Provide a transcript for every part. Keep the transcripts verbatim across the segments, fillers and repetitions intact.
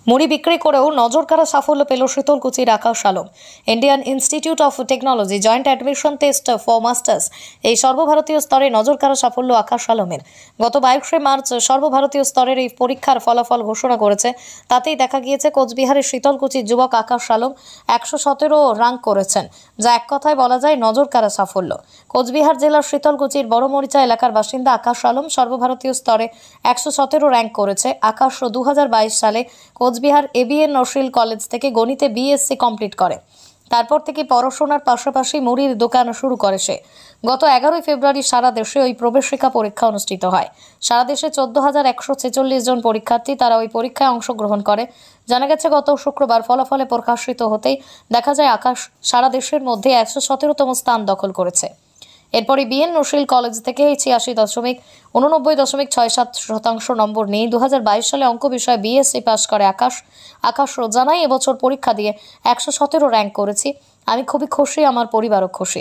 মুড়ি বিক্রি করেও নজরকাড়া সাফল্য পেল শীতলকুচির Akash Alam. Indian institute of technology joint admission test for masters এই সর্বভারতীয় স্তরে নজরকাড়া সাফল্য আকাশ আলমের। গত বাইশে মার্চ সর্বভারতীয় স্তরের এই পরীক্ষার ফলাফল ঘোষণা করেছে। তাতেই দেখা গিয়েছে কোচবিহারের শীতলকুচির যুবক আকাশ আলম একশো সতেরো র্যাঙ্ক করেছেন, যা এক কথায় বলা যায় নজরকাড়া সাফল্য। কোচবিহার জেলার শীতলকুচির বড়মরিচা এলাকার বাসিন্দা আকাশ আলম সর্বভারতীয় স্তরে একশো সতেরো র্যাঙ্ক করেছে। আকাশ দু হাজার বাইশ সালে কোচবিহার এবিএন নশিল কলেজ থেকে গণিতে বিএসসি কমপ্লিট করে। তারপর থেকে পড়াশোনার পাশাপাশি মুড়ির দোকান শুরু করে সে। গত এগারোই ফেব্রুয়ারি সারা দেশে ওই প্রবেশিকা পরীক্ষা অনুষ্ঠিত হয়। সারা দেশে চোদ্দ হাজার একশো ছেচল্লিশ জন পরীক্ষার্থী তারা ওই পরীক্ষায় অংশগ্রহণ করে। জানা গেছে গত শুক্রবার ফলাফলে প্রকাশিত হতেই দেখা যায় আকাশ সারা দেশের মধ্যে একশো সতেরোতম স্থান দখল করেছে। এরপরই বিএন নশিল কলেজ থেকে ছিয়াশি দশমিক উননব্বই দশমিক ছয় সাত শতাংশ নম্বর নিয়ে দু হাজার বাইশ সালে অঙ্ক বিষয়ে বিএসসি পাস করে আকাশ। আকাশ জানাই এবছর পরীক্ষা দিয়ে একশো সতেরো র্যাঙ্ক করেছি। আমি খুবই খুশি, আমার পরিবারও খুশি।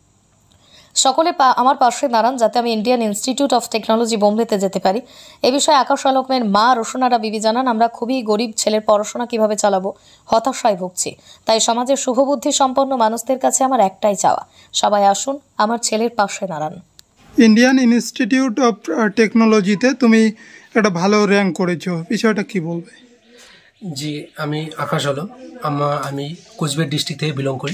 সকলে আমার পাশে দাঁড়ান যাতে আমি ইন্ডিয়ান ইনস্টিটিউট অফ টেকনোলজি বোম্বেতে যেতে পারি। এ বিষয়ে আকাশ আলমের মা রোশনারা বিবি জানান, আমরা খুবই গরিব, ছেলের পড়াশোনা কিভাবে চালাবো হতাশায় ভুগছি। তাই সমাজের শুভবুদ্ধি সম্পন্ন মানুষদের কাছে আমার একটাই চাওয়া, সবাই আসুন আমার ছেলের পাশে দাঁড়ান। ইন্ডিয়ান ইনস্টিটিউট অফ টেকনোলজিতে তুমি একটা ভালো র্যাঙ্ক করেছো, বিষয়টা কি বলবে? জি, আমি আকাশ আলম, আমার আমি কোচবিহার ডিস্ট্রিক্ট থেকে বিলং করি।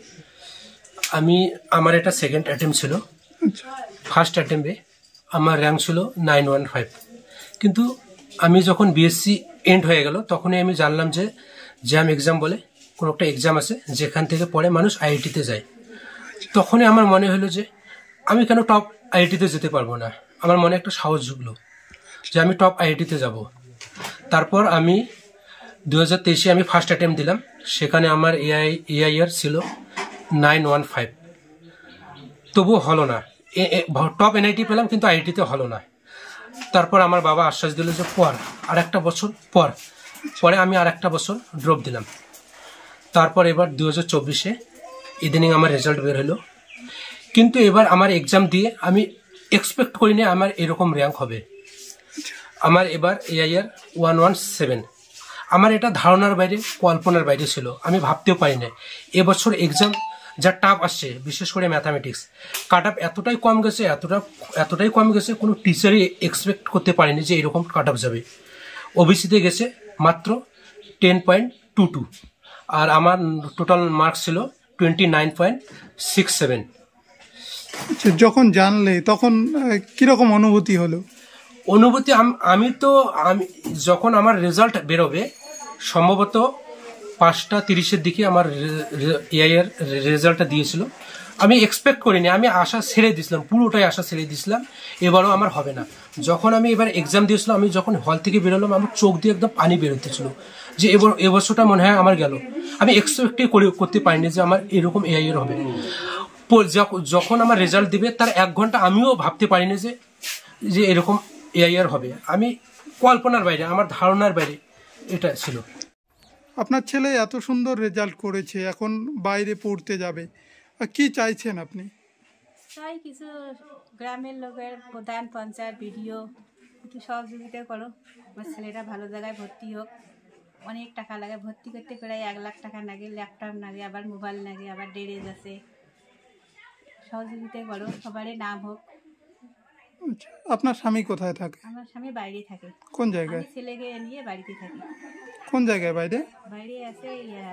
আমি আমার এটা সেকেন্ড অ্যাটেম্প ছিল। ফার্স্ট অ্যাটেম্পে আমার র্যাঙ্ক ছিল নাইন ওয়ান ফাইভ, কিন্তু আমি যখন বিএসসি এন্ড হয়ে গেল তখনই আমি জানলাম যে জ্যাম এক্সাম বলে কোনো একটা এক্সাম আছে যেখান থেকে পরে মানুষ আইআইটিতে যায়। তখনই আমার মনে হলো যে আমি কেন টপ আইআইটিতে যেতে পারবো না। আমার মনে একটা সাহস ঢুকলো যে আমি টপ আইআইটিতে যাব। তারপর আমি দু হাজার তেইশে আমি ফার্স্ট অ্যাটেম্প দিলাম, সেখানে আমার এআই এআইআর ছিল নাইন ওয়ান ফাইভ, তবুও হলো না। টপ এনআইটি পেলাম কিন্তু আইআইটিতে হলো না। তারপর আমার বাবা আশ্বাস দিল যে পর আর একটা বছর পর পরে আমি আর একটা বছর ড্রপ দিলাম। তারপর এবার দু হাজার চব্বিশে ইদানিং আমার রেজাল্ট বের হলো, কিন্তু এবার আমার এক্সাম দিয়ে আমি এক্সপেক্ট করিনি আমার এরকম র্যাঙ্ক হবে। আমার এবার এআইআর ওয়ান ওয়ান সেভেন, আমার এটা ধারণার বাইরে, কল্পনার বাইরে ছিল। আমি ভাবতেও পারি না এবছর এক্সাম যা টাফ আসছে, বিশেষ করে ম্যাথামেটিক্স কাট অফ এতটাই কম গেছে, এতটা এতটাই কম গেছে কোনো টিচারই এক্সপেক্ট করতে পারেনি যে এরকম কাট অফ যাবে। ওবিসিতে গেছে মাত্র টেন পয়েন্ট টু টু, আর আমার টোটাল মার্কস ছিল twenty nine point six seven. যখন জানলে তখন কিরকম অনুভূতি হলো? অনুভূতি আমি তো আমি যখন আমার রেজাল্ট বেরোবে সম্ভবত পাঁচটা তিরিশের দিকে আমার এআইআর রেজাল্টটা দিয়েছিল। আমি এক্সপেক্ট করিনি, আমি আশা ছেড়ে দিয়েছিলাম, পুরোটাই আশা ছেড়ে দিয়েছিলাম এবারও আমার হবে না। যখন আমি এবার এক্সাম দিয়েছিলাম, আমি যখন হল থেকে বেরোলাম আমার চোখ দিয়ে একদম পানি বেরোতেছিল যে এবার এবছরটা মনে হয় আমার গেল। আমি এক্সপেক্টই করতে পারিনি যে আমার এরকম এআইআর হবে। যখন আমার রেজাল্ট দিবে তার এক ঘন্টা আমিও ভাবতে পারিনি যে যে এরকম এআইআর হবে। আমি কল্পনার বাইরে, আমার ধারণার বাইরে এটা ছিল। আপনার ছেলে এত সুন্দর রেজাল্ট করেছে, এখন বাইরে পড়তে যাবে, কি চাইছেন আপনি? চাই কিছু গ্রামের লোকের প্রধান, পঞ্চায়েত, বিডিও একটু সহযোগিতা করো, আমার ছেলেটা ভালো জায়গায় ভর্তি হোক। অনেক টাকা লাগে ভর্তি করতে, প্রায় এক লাখ টাকা লাগে, ল্যাপটপ লাগে, আবার মোবাইল লাগে, আবার ড্রেস আছে। সহযোগিতা করো, সবারই নাম হোক। আপনার স্বামী কোথায় থাকে? আমার স্বামী বাইরে থাকে। কোন জায়গায়? আমি ছেলেকে নিয়ে বাড়িতে থাকি। কোন জায়গায় বাইরে? বাইরে আছে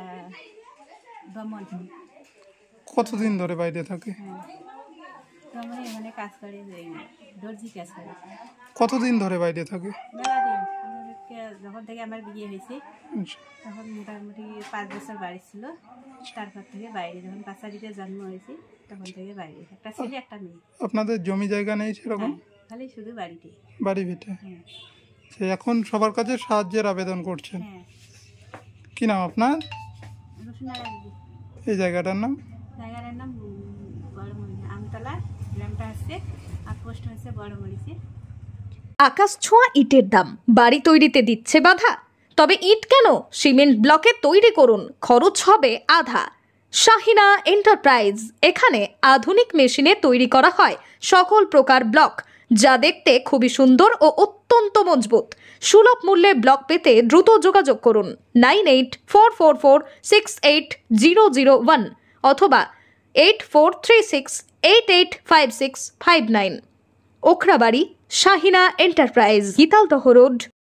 দমন। কতদিন ধরে বাইরে থাকে? দমনে এখানে কাজ করে, দর্জি কাজ করে। কতদিন ধরে বাইরে থাকে? মেলা দিন। আমাদেরকে যখন থেকে আমার বিয়ে হয়েছে তখন মোটামুটি পাঁচ বছর বাড়ি ছিল। তারপর থেকে বাইরে, যখন বাচ্চাটিতে জন্ম হয়েছে তখন থেকে বাইরে, একটা ছেলে একটা মেয়ে। আপনাদের জমি জায়গা নেই সেরকম? খালি শুধু বাড়িতে। বাড়ি ভিটে। সে এখন সবার কাছে সাহায্যের আবেদন করছেন। কি নাম আপনার? রোশনারা বিবি। এই জায়গাটার নাম? জায়গাটার নাম বড়মরিচা, আমতলা গ্রামটা আছে, আর পোস্ট হচ্ছে বড়মরিচা। আকাশ ছোঁয়া ইটের দাম বাড়ি তৈরিতে দিচ্ছে বাধা? তবে ইট কেন, সিমেন্ট ব্লকে তৈরি করুন, খরচ হবে আধা। শাহিনা এন্টারপ্রাইজ, এখানে আধুনিক মেশিনে তৈরি করা হয় সকল প্রকার ব্লক, যা দেখতে খুবই সুন্দর ও অত্যন্ত মজবুত। সুলভ মূল্যে ব্লক পেতে দ্রুত যোগাযোগ করুন nine eight four four four six eight zero zero one অথবা eight four three six eight eight five six five nine. ওখরাবাড়ি শাহিনা এন্টারপ্রাইজ, গীতালদহ রোড,